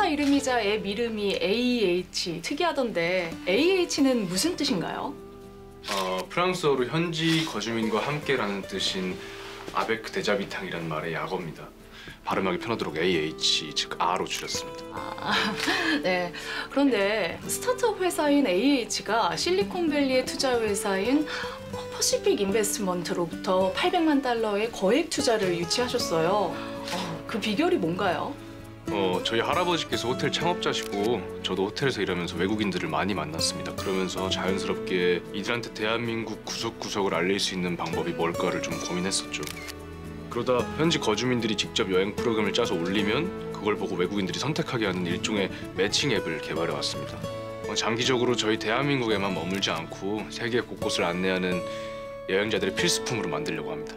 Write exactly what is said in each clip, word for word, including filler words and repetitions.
이름이자 앱 이름이 에이에이치 특이하던데 에이에이치는 무슨 뜻인가요? 어, 프랑스어로 현지 거주민과 함께라는 뜻인 아베크 데자비탕이라는 말의 약어입니다. 발음하기 편하도록 에이에이치, 즉 R로 줄였습니다. 아, 네. 그런데 스타트업 회사인 에이에이치가 실리콘밸리의 투자 회사인 퍼시픽 인베스트먼트로부터 팔백만 달러의 거액 투자를 유치하셨어요. 어, 그 비결이 뭔가요? 어, 저희 할아버지께서 호텔 창업자시고 저도 호텔에서 일하면서 외국인들을 많이 만났습니다. 그러면서 자연스럽게 이들한테 대한민국 구석구석을 알릴 수 있는 방법이 뭘까를 좀 고민했었죠. 그러다 현지 거주민들이 직접 여행 프로그램을 짜서 올리면 그걸 보고 외국인들이 선택하게 하는 일종의 매칭 앱을 개발해 왔습니다. 어, 장기적으로 저희 대한민국에만 머물지 않고 세계 곳곳을 안내하는 여행자들의 필수품으로 만들려고 합니다.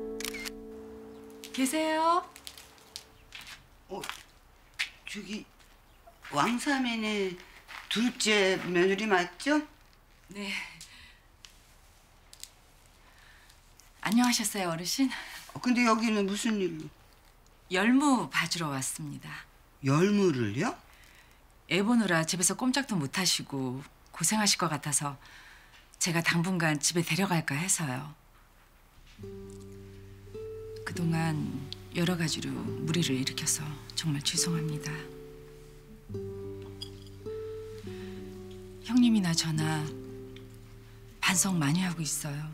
계세요? 어, 저기 왕사면의 둘째 며느리 맞죠? 네. 안녕하셨어요, 어르신? 어, 근데 여기는 무슨 일로? 열무 봐주러 왔습니다. 열무를요? 애 보느라 집에서 꼼짝도 못 하시고 고생하실 것 같아서 제가 당분간 집에 데려갈까 해서요. 그동안 여러 가지로 무리를 일으켜서 정말 죄송합니다. 형님이나 저나 반성 많이 하고 있어요.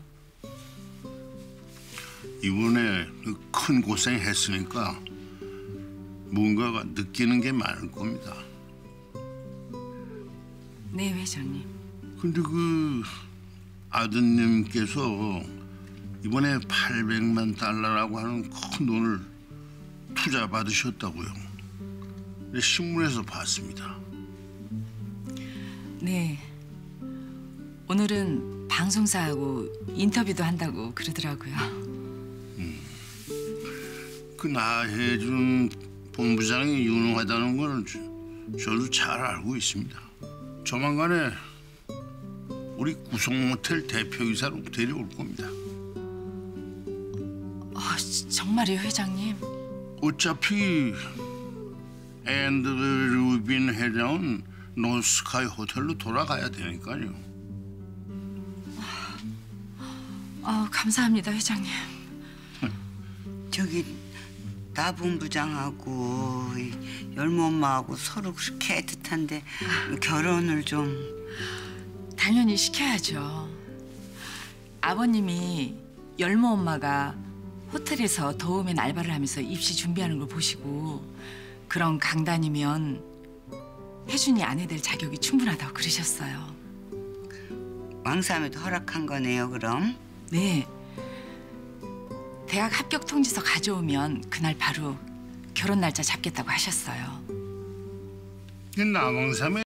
이번에 큰 고생했으니까 뭔가가 느끼는 게 많을 겁니다. 네, 회장님. 근데 그 아드님께서 이번에 팔백만 달러라고 하는 큰 돈을 투자 받으셨다고요. 신문에서 봤습니다. 네. 오늘은 방송사하고 인터뷰도 한다고 그러더라고요. 그 나혜준 본부장이 유능하다는 걸 저도 잘 알고 있습니다. 조만간에 우리 구성모텔 대표이사로 데려올 겁니다. 아, 정말이에요, 회장님? 어차피 앤드류 루빈 회장은 노스카이 호텔로 돌아가야 되니까요. 아, 감사합니다, 회장님. 저기 나 본부장하고 이 열무 엄마하고 서로 그렇게 애틋한데 결혼을 좀... 당연히 시켜야죠. 아버님이 열무 엄마가 호텔에서 더우면 알바를 하면서 입시 준비하는 걸 보시고 그런 강단이면 혜준이 아내 될 자격이 충분하다고 그러셨어요. 왕삼에도 허락한 거네요, 그럼? 네. 대학 합격 통지서 가져오면 그날 바로 결혼 날짜 잡겠다고 하셨어요. 남왕삼에